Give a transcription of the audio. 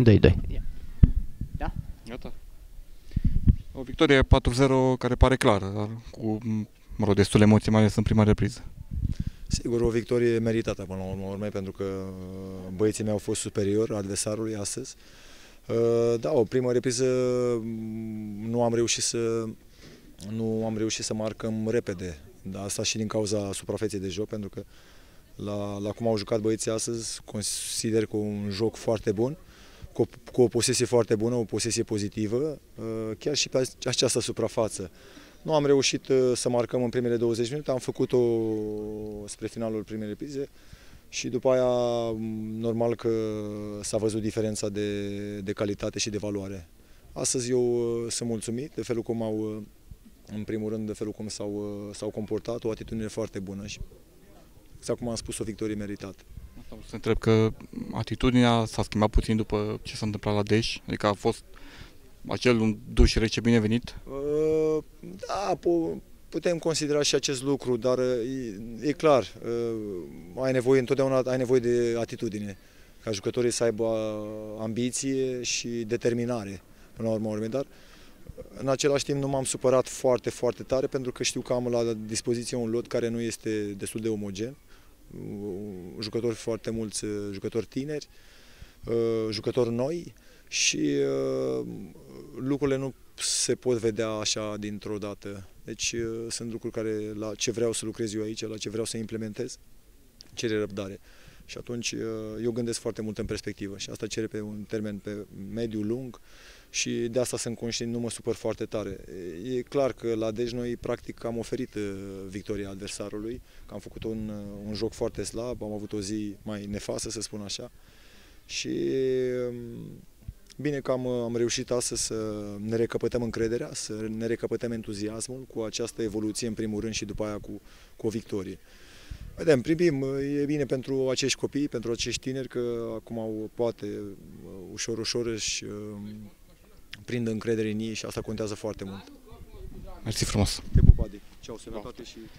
2-2. Da? Gata. O victorie 4-0 care pare clară, dar cu, destule emoții, mai ales în prima repriză. Sigur, o victorie meritată până la urmă, pentru că băieții mei au fost superiori adversarului astăzi. Da, o primă repriză nu am reușit să marcăm repede. Dar asta și din cauza suprafeței de joc, pentru că la cum au jucat băieții astăzi, consider că un joc foarte bun, cu o posesie foarte bună, o posesie pozitivă, chiar și pe această suprafață. Nu am reușit să marcăm în primele 20 minute, am făcut-o spre finalul primei reprize și după aia normal că s-a văzut diferența de calitate și de valoare. Astăzi eu sunt mulțumit de felul cum în primul rând, de felul cum s-au comportat, o atitudine foarte bună și, exact cum am spus, o victorie meritată. Asta să întreb că atitudinea s-a schimbat puțin după ce s-a întâmplat la Deș, adică a fost acel un duș rece binevenit? Da, putem considera și acest lucru, dar e clar, întotdeauna ai nevoie de atitudine, ca jucătorii să aibă ambiție și determinare până la urmă, dar în același timp nu m-am supărat foarte, foarte tare, pentru că știu că am la dispoziție un lot care nu este destul de omogen, jucători foarte mulți, jucători tineri, jucători noi și lucrurile nu se pot vedea așa dintr-o dată. Deci sunt lucruri care, la ce vreau să lucrez eu aici, la ce vreau să implementez, cere răbdare. Și atunci eu gândesc foarte mult în perspectivă și asta cere pe un termen pe mediu, lung și de asta sunt conștient, nu mă supăr foarte tare. E clar că la Dej noi practic am oferit victoria adversarului, că am făcut un joc foarte slab, am avut o zi mai nefastă, să spun așa, și bine că am reușit astăzi să ne recăpătăm încrederea, să ne recăpătăm entuziasmul cu această evoluție în primul rând și după aia cu o victorie. Vedem, primim, e bine pentru acești copii, pentru acești tineri, că acum poate ușor își prind încredere în ei și asta contează foarte mult. Mersi frumos! Te pup, Adi. Ceau, sănătate și...